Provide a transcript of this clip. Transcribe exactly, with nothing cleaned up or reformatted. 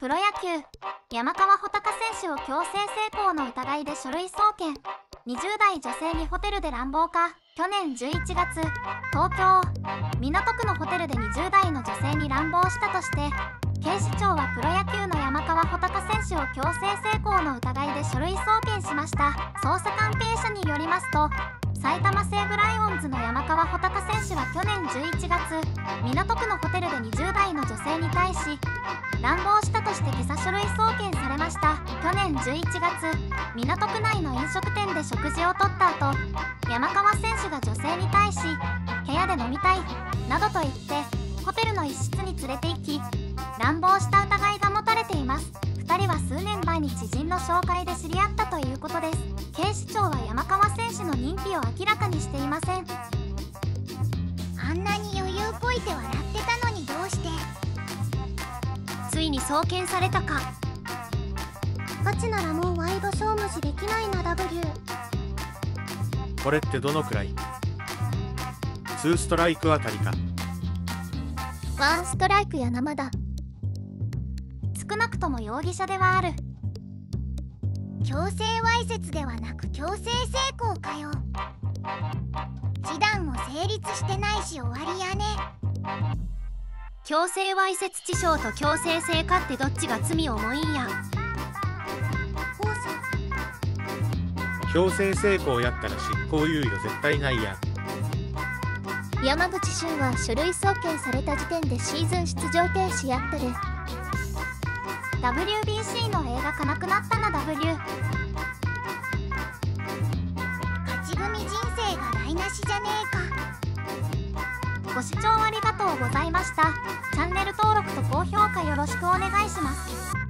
プロ野球山川穂高選手を強制性交の疑いで書類送検。にじゅう代女性にホテルで乱暴か。去年じゅういちがつ、東京港区のホテルでにじゅう代の女性に乱暴したとして警視庁はプロ野球の山川穂高選手を強制性交の疑いで書類送検しました。捜査関係者によりますと、埼玉西武ライオンズの山川穂高選手は去年じゅういちがつ、港区のホテルでにじゅう代の女性に対し乱暴したとして今朝書類送検されました。去年じゅういちがつ、港区内の飲食店で食事をとった後、山川選手が女性に対し部屋で飲みたいなどと言ってホテルの一室に連れて行き乱暴した疑いが持たれています。ふたりは数年前に知人の紹介で知り合ったということです。警視庁は山川選手の認否を明らかにしていません。 あんなに余裕こいて笑ってたのにどうしてついに送検されたか。 ガチならもうワイドショー無視できないな ダブリュー。 これってどのくらい？ツーストライクあたりか。 ワンストライクや生だ。 少なくとも容疑者ではある。 強制わいせつではなく強制性交かよ。示談も成立してないし終わりやね。 強制わいせつ致傷と強制性交ってどっちが罪重いんや。 法曹強制性交やったら執行猶予絶対ないやん。 山口俊は書類送検された時点でシーズン出場停止やったで。 ダブリュービーシー の映画かなくなったな ダブリュー。 勝ち組人生が台無しじゃねえか。 ご視聴ありがとうございました。チャンネル登録と高評価よろしくお願いします。